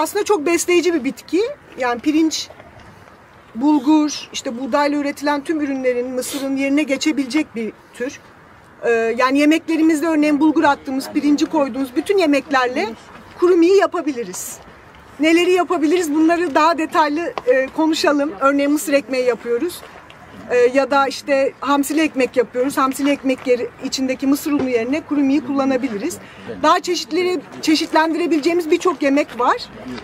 aslında çok besleyici bir bitki. Yani pirinç, bulgur, işte buğdayla üretilen tüm ürünlerin, mısırın yerine geçebilecek bir tür. Yani yemeklerimizde örneğin bulgur attığımız, pirinci koyduğumuz bütün yemeklerle kuru miyi yapabiliriz. Neleri yapabiliriz? Bunları daha detaylı konuşalım. Örneğin mısır ekmeği yapıyoruz. Ya da işte hamsili ekmek yapıyoruz. Hamsili ekmek içindeki mısır unu yerine kuru miyi kullanabiliriz. Daha çeşitlendirebileceğimiz birçok yemek var.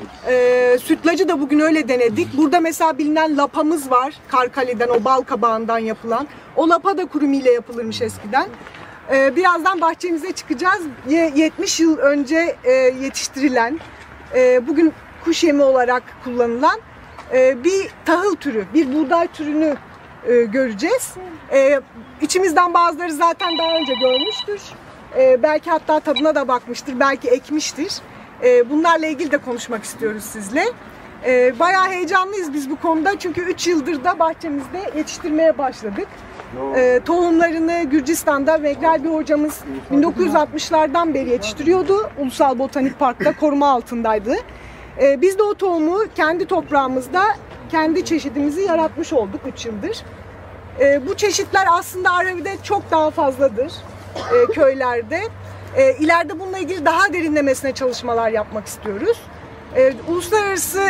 Sütlacı da bugün öyle denedik. Burada mesela bilinen lapamız var. Karkali'den, o bal kabağından yapılan. O lapa da kuru miyle yapılırmış eskiden. Birazdan bahçemize çıkacağız. 70 yıl önce yetiştirilen, bugün kuş yemi olarak kullanılan bir tahıl türü, bir buğday türünü göreceğiz. İçimizden bazıları zaten daha önce görmüştür. Belki hatta tadına da bakmıştır, belki ekmiştir. Bunlarla ilgili de konuşmak istiyoruz sizle. Bayağı heyecanlıyız biz bu konuda çünkü 3 yıldır da bahçemizde yetiştirmeye başladık. Tohumlarını Gürcistan'da Megrel bir hocamız 1960'lardan beri yetiştiriyordu. Ulusal Botanik Park'ta koruma altındaydı. Biz de o tohumu kendi toprağımızda kendi çeşidimizi yaratmış olduk 3 yıldır. Bu çeşitler aslında Arabi'de çok daha fazladır köylerde. İleride bununla ilgili daha derinlemesine çalışmalar yapmak istiyoruz. Uluslararası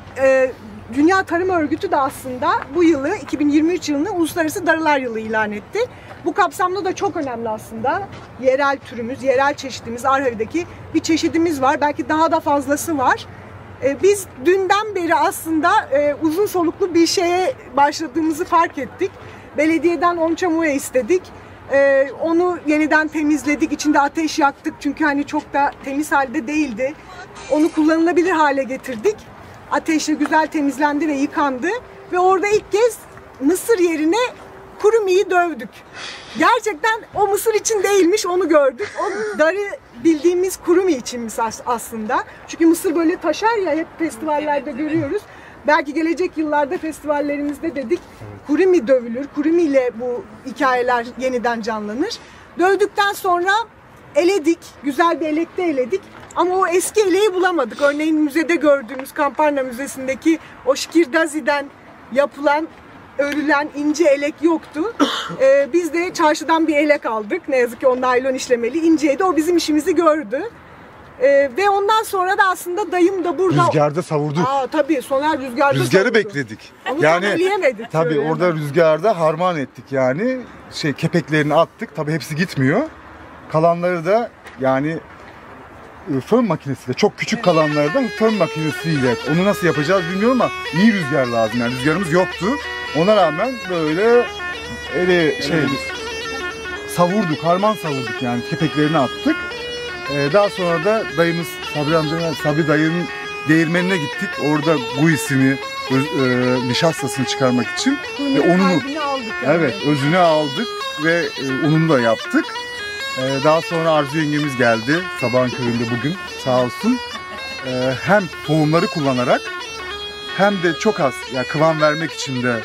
Dünya Tarım Örgütü de aslında bu yılı 2023 yılını Uluslararası Darılar Yılı ilan etti. Bu kapsamda da çok önemli aslında. Yerel türümüz, yerel çeşidimiz, Arhavi'deki bir çeşidimiz var. Belki daha da fazlası var. Biz dünden beri aslında uzun soluklu bir şeye başladığımızı fark ettik. Belediyeden onçamuya istedik. Onu yeniden temizledik. İçinde ateş yaktık. Çünkü hani çok da temiz halde değildi. Onu kullanılabilir hale getirdik. Ateşle güzel temizlendi ve yıkandı. Ve orada ilk kez mısır yerine kuru miyi dövdük. Gerçekten o mısır için değilmiş, onu gördük. O darı bildiğimiz kuru mi içinmiş aslında. Çünkü mısır böyle taşar ya, hep festivallerde görüyoruz. Belki gelecek yıllarda festivallerimizde dedik kuru mi dövülür, kuru mi ile bu hikayeler yeniden canlanır. Dövdükten sonra eledik, güzel bir elekte eledik. Ama o eski eleği bulamadık. Örneğin müzede gördüğümüz Kamparna Müzesi'ndeki o Şkirdazi'den yapılan, örülen ince elek yoktu. Biz de çarşıdan bir elek aldık. Ne yazık ki o naylon işlemeli, inceydi. O bizim işimizi gördü. Ve ondan sonra da aslında dayım da burada... Rüzgarda savurduk. Tabii, Soner rüzgarda Rüzgarı savurdu. bekledik. Onu yani tabii orada rüzgarda harman ettik yani. Kepeklerini attık. Tabii hepsi gitmiyor. Kalanları da yani fön makinesiyle, çok küçük kalanları da fön makinesiyle, onu nasıl yapacağız bilmiyorum ama iyi rüzgar lazım, yani rüzgarımız yoktu. Ona rağmen böyle savurduk, harman savurduk yani, kepeklerini attık. Daha sonra da dayımız Sabri dayının değirmenine gittik. Orada guisini, nişastasını çıkarmak için ve ununu, özünü aldık ve ununu da yaptık. Daha sonra Arzu yengemiz geldi sabahın köründe bugün, sağ olsun. Hem tohumları kullanarak hem de çok az, yani kıvam vermek için de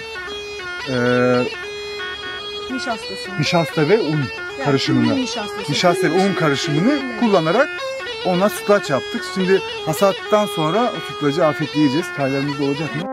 nişasta ve un karışımını, nişasta ve un karışımını kullanarak ona sütlaç yaptık. Şimdi hasattan sonra o sütlacı afiyetle yiyeceğiz. Çaylarımız da olacak mı?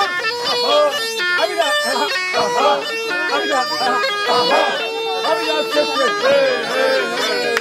Abi daha. Abi daha. Abi daha. Abi daha.